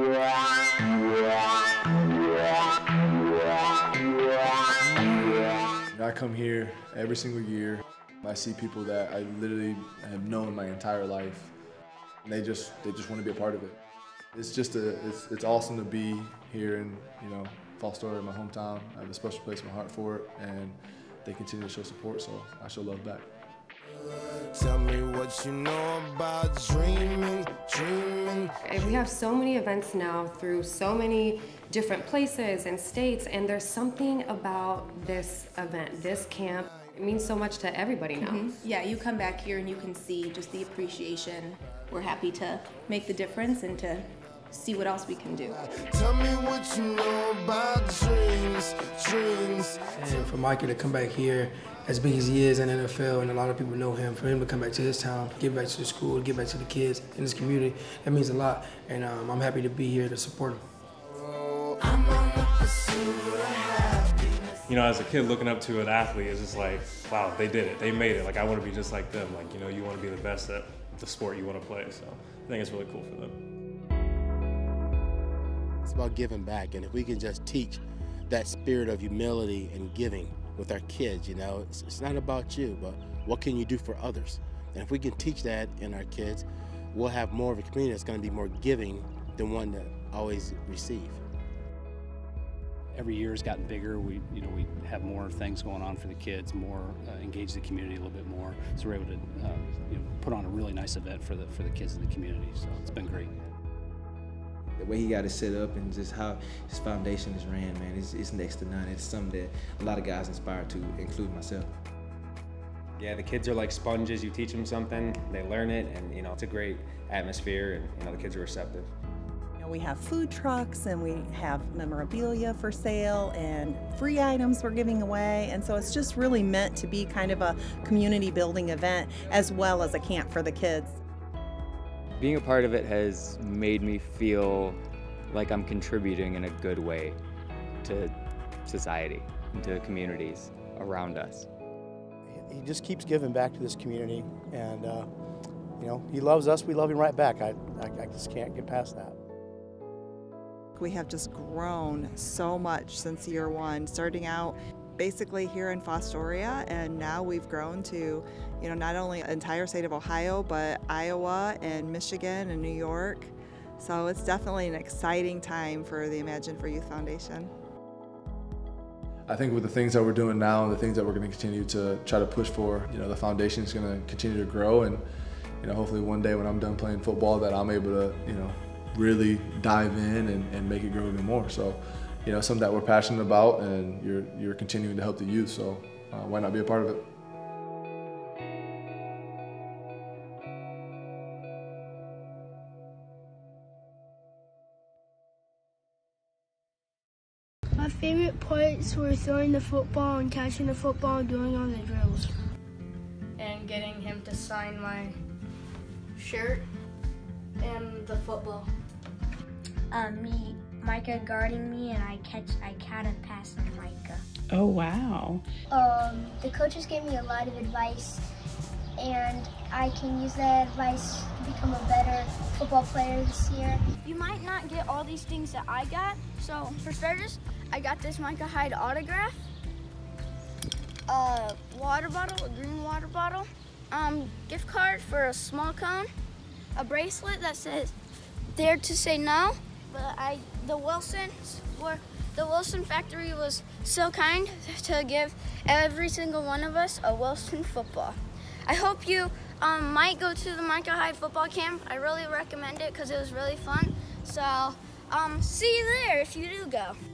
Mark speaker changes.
Speaker 1: I come here every single year. I see people that I literally have known my entire life, and they just want to be a part of it. It's just it's awesome to be here in Fostoria, my hometown. I have a special place in my heart for it, and they continue to show support, so I show love back.
Speaker 2: Tell me what you know about dreaming.
Speaker 3: We have so many events now through so many different places and states, and there's something about this event, this camp. It means so much to everybody now.
Speaker 4: Yeah, you come back here and you can see just the appreciation. We're happy to make the difference and to see what else we can do.
Speaker 2: Tell me what you know about dreams.
Speaker 5: And for Micah to come back here, as big as he is in the NFL, and a lot of people know him, for him to come back to his town, give back to the school, give back to the kids in his community, that means a lot. And I'm happy to be here to support him.
Speaker 6: You know, as a kid looking up to an athlete, it's just like, wow, they did it, they made it. Like, I want to be just like them. Like, you want to be the best at the sport you want to play. So I think it's really cool for them.
Speaker 7: It's about giving back, and if we can just teach that spirit of humility and giving with our kids, it's not about you, but what can you do for others? And if we can teach that in our kids, we'll have more of a community that's going to be more giving than one that always receive.
Speaker 8: Every year has gotten bigger. We have more things going on for the kids, more engage the community a little bit more. So we're able to put on a really nice event for the kids in the community. So it's been great.
Speaker 9: The way he got it set up and just how his foundation is ran, man, it's next to none. It's something that a lot of guys inspired to, including myself.
Speaker 10: Yeah, the kids are like sponges. You teach them something, they learn it, and it's a great atmosphere, and the kids are receptive.
Speaker 11: We have food trucks and we have memorabilia for sale and free items we're giving away, and so it's just really meant to be kind of a community building event as well as a camp for the kids.
Speaker 12: Being a part of it has made me feel like I'm contributing in a good way to society and to communities around us.
Speaker 13: He just keeps giving back to this community, and he loves us, we love him right back. I just can't get past that.
Speaker 14: We have just grown so much since year one, starting out basically here in Fostoria, and now we've grown to, not only the entire state of Ohio, but Iowa and Michigan and New York. So it's definitely an exciting time for the Imagine for Youth Foundation.
Speaker 1: I think with the things that we're doing now and the things that we're going to continue to try to push for, the foundation is going to continue to grow, and hopefully one day when I'm done playing football that I'm able to, really dive in and make it grow even more. So, something that we're passionate about, and you're continuing to help the youth, so why not be a part of it?
Speaker 15: My favorite parts were throwing the football and catching the football and doing all the drills.
Speaker 16: And getting him to sign my shirt and the football.
Speaker 17: Micah guarding me, and I caught a pass on Micah.
Speaker 18: Oh, wow.
Speaker 17: The coaches gave me a lot of advice, and I can use that advice to become a better football player this year.
Speaker 16: You might not get all these things that I got, so for starters, I got this Micah Hyde autograph, a water bottle, a green water bottle, gift card for a small cone, a bracelet that says, "Dare to say no." But the Wilson factory was so kind to give every single one of us a Wilson football. I hope you might go to the Micah Hyde Football Camp. I really recommend it because it was really fun. So see you there if you do go.